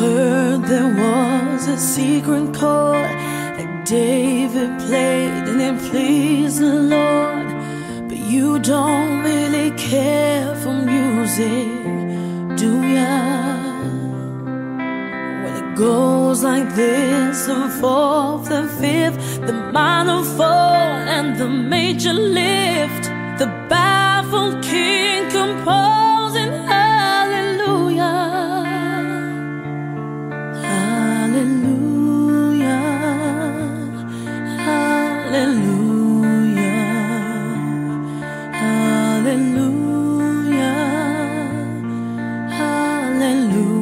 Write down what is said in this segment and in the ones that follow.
heard there was a secret chord that David played and it pleased the Lord. But you don't really care for music, do ya? When it goes like this, the fourth, the fifth, the minor fall and the major lift, the baffled king composing hallelujah, hallelujah, hallelujah, hallelujah, hallelujah.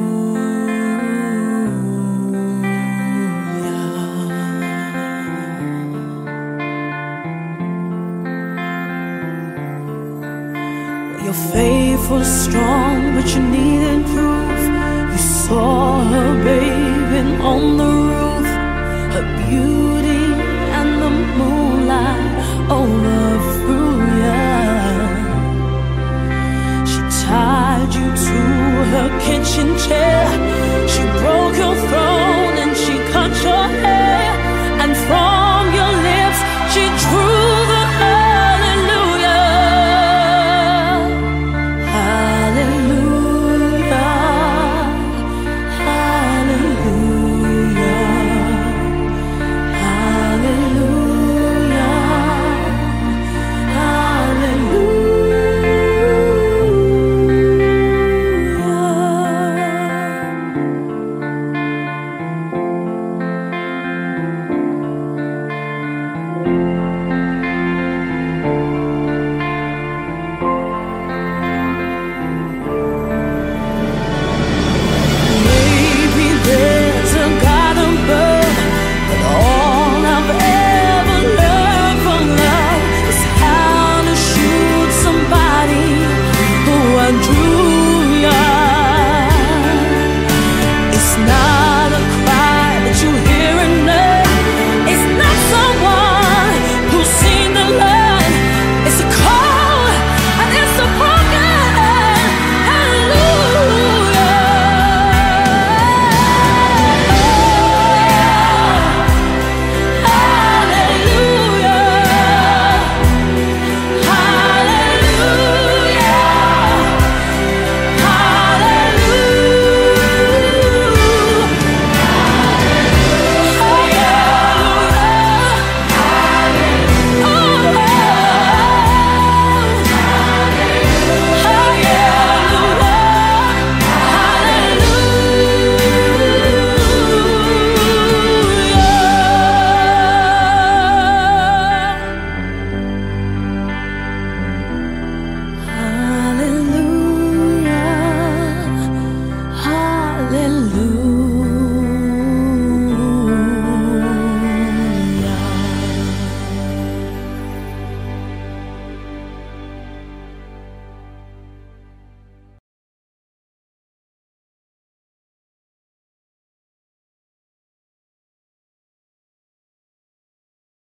Your faith was strong, but you needed proof. You saw her bathing on the roof, her beauty